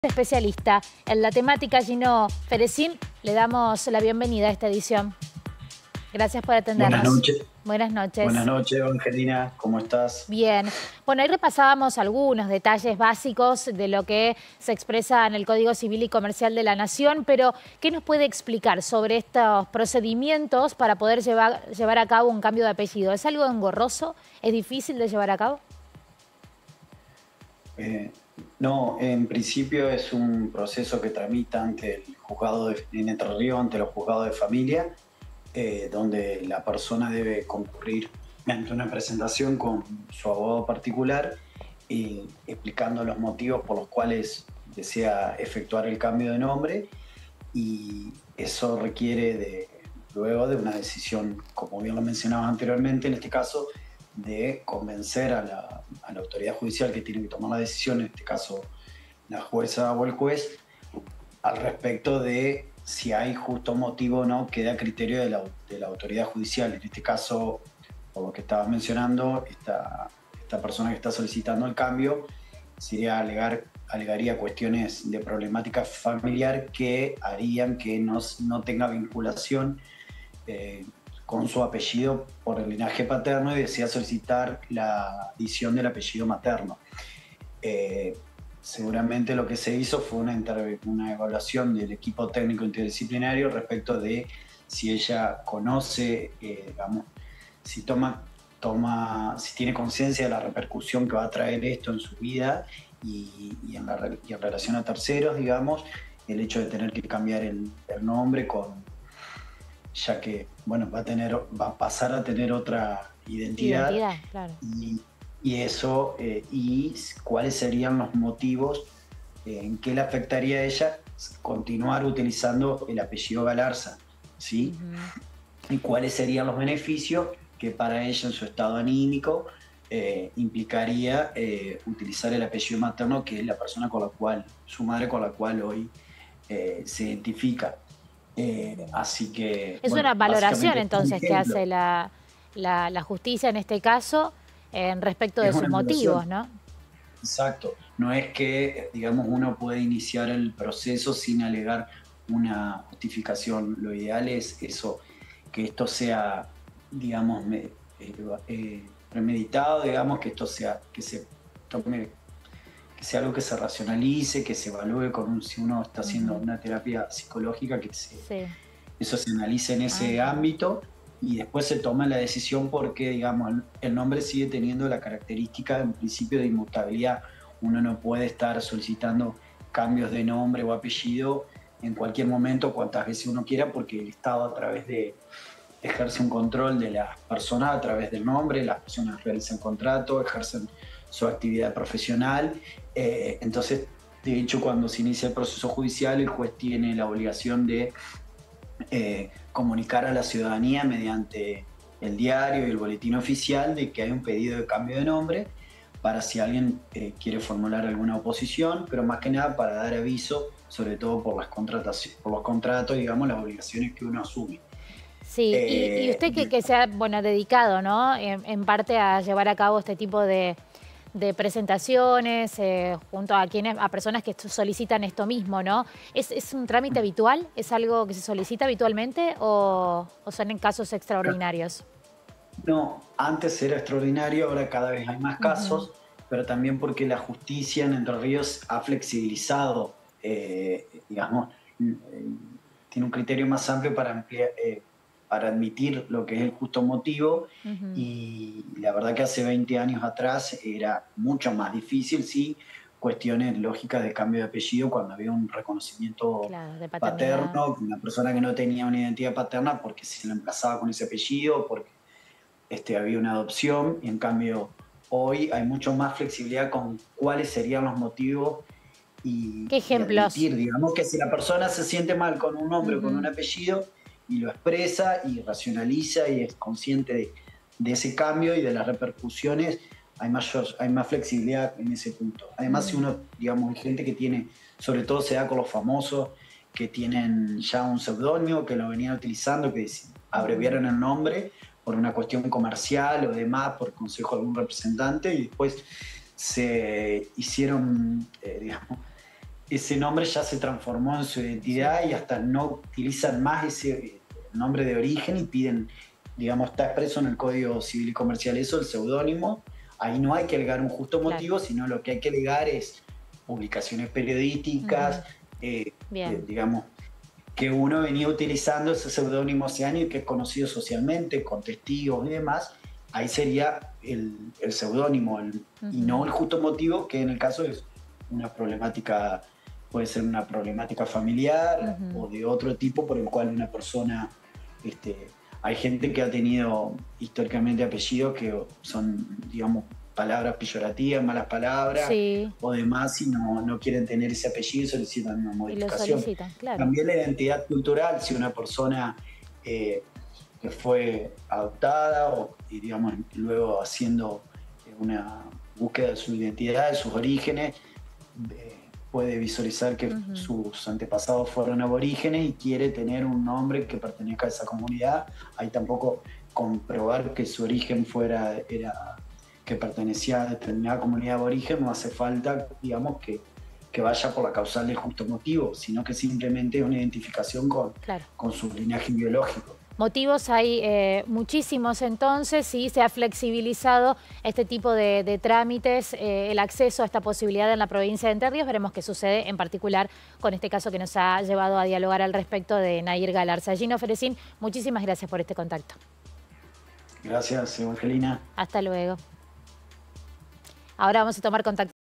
Especialista en la temática, Gino Ferecín, le damos la bienvenida a esta edición. Gracias por atendernos. Buenas noches. Buenas noches. Buenas noches, Evangelina. ¿Cómo estás? Bien. Bueno, ahí repasábamos algunos detalles básicos de lo que se expresa en el Código Civil y Comercial de la Nación, pero ¿qué nos puede explicar sobre estos procedimientos para poder llevar a cabo un cambio de apellido? ¿Es algo engorroso? ¿Es difícil de llevar a cabo? No, en principio es un proceso que tramita ante el juzgado en Entre Ríos, ante los juzgados de familia, donde la persona debe concurrir ante una presentación con su abogado particular, explicando los motivos por los cuales desea efectuar el cambio de nombre, y eso requiere luego de una decisión, como bien lo mencionaba anteriormente, en este caso, de convencer a la autoridad judicial que tiene que tomar la decisión, en este caso la jueza o el juez, al respecto de si hay justo motivo o no, queda a criterio de la autoridad judicial. En este caso, por lo que estabas mencionando, esta persona que está solicitando el cambio alegaría cuestiones de problemática familiar que harían que no tenga vinculación con su apellido por el linaje paterno y desea solicitar la adición del apellido materno. Seguramente lo que se hizo fue una evaluación del equipo técnico interdisciplinario respecto de si ella conoce, digamos, si tiene conciencia de la repercusión que va a traer esto en su vida y en relación a terceros, digamos, el hecho de tener que cambiar el nombre ya que bueno, va a pasar a tener otra identidad, claro. y eso, y cuáles serían los motivos en que le afectaría a ella continuar utilizando el apellido Galarza, ¿sí? Y cuáles serían los beneficios que para ella en su estado anímico implicaría utilizar el apellido materno, que es la persona su madre con la cual hoy se identifica. Así que es una valoración entonces que hace la justicia en este caso respecto de sus motivos, ¿no? Exacto. No es que, digamos, uno puede iniciar el proceso sin alegar una justificación. Lo ideal es eso, que esto sea, digamos, premeditado, digamos, que esto sea, que sea algo que se racionalice, que se evalúe si uno está haciendo una terapia psicológica, eso se analice en ese ámbito y después se toma la decisión porque, digamos, el nombre sigue teniendo la característica en principio de inmutabilidad. Uno no puede estar solicitando cambios de nombre o apellido en cualquier momento, cuantas veces uno quiera, porque el Estado ejerce un control de las personas a través del nombre, las personas realizan contratos, ejercen su actividad profesional. Entonces, de hecho, cuando se inicia el proceso judicial, el juez tiene la obligación de comunicar a la ciudadanía mediante el diario y el boletín oficial de que hay un pedido de cambio de nombre para si alguien quiere formular alguna oposición, pero más que nada para dar aviso, sobre todo por los contratos, digamos, las obligaciones que uno asume. Sí, y usted que se ha dedicado, ¿no? En parte a llevar a cabo este tipo de presentaciones junto a personas que solicitan esto mismo, ¿no? ¿Es un trámite habitual? ¿Es algo que se solicita habitualmente o son en casos extraordinarios? No, antes era extraordinario, ahora cada vez hay más casos, pero también porque la justicia en Entre Ríos ha flexibilizado, digamos, tiene un criterio más amplio para admitir lo que es el justo motivo, y la verdad que hace 20 años atrás era mucho más difícil, sí, cuestiones lógicas de cambio de apellido cuando había un reconocimiento paterno, una persona que no tenía una identidad paterna porque se la emplazaba con ese apellido, porque había una adopción, y en cambio hoy hay mucho más flexibilidad con cuáles serían los motivos y ¿qué ejemplos? Admitir, digamos, que si la persona se siente mal con un nombre o con un apellido y lo expresa y racionaliza y es consciente de ese cambio y de las repercusiones, hay más flexibilidad en ese punto. Además, si uno, digamos, hay gente que tiene, sobre todo se da con los famosos, que tienen ya un seudónimo, que lo venían utilizando, que abreviaron el nombre por una cuestión comercial o demás, por consejo de algún representante, y después se hicieron, digamos, ese nombre ya se transformó en su identidad y hasta no utilizan más ese nombre de origen y piden, digamos, está expreso en el Código Civil y Comercial eso, el seudónimo. Ahí no hay que alegar un justo motivo, sino lo que hay que alegar es publicaciones periodísticas, digamos, que uno venía utilizando ese seudónimo hace años y que es conocido socialmente, con testigos y demás. Ahí sería el seudónimo y no el justo motivo, que en el caso es una problemática, puede ser una problemática familiar o de otro tipo por el cual una persona, hay gente que ha tenido históricamente apellidos que son, digamos, palabras peyorativas, malas palabras o demás y no quieren tener ese apellido y solicitan una modificación. Y lo solicitan, claro. También la identidad cultural, si una persona que fue adoptada y digamos luego haciendo una búsqueda de su identidad, de sus orígenes, puede visualizar que sus antepasados fueron aborígenes y quiere tener un nombre que pertenezca a esa comunidad. Ahí tampoco comprobar que su origen que pertenecía a determinada comunidad aborigen, no hace falta, digamos, que vaya por la causal del justo motivo, sino que simplemente es una identificación con su linaje biológico. Motivos hay muchísimos entonces y se ha flexibilizado este tipo de trámites, el acceso a esta posibilidad en la provincia de Entre Ríos. Veremos qué sucede en particular con este caso que nos ha llevado a dialogar al respecto de Nahir Galarza. Gino Ferecín, muchísimas gracias por este contacto. Gracias, Evangelina. Hasta luego. Ahora vamos a tomar contacto.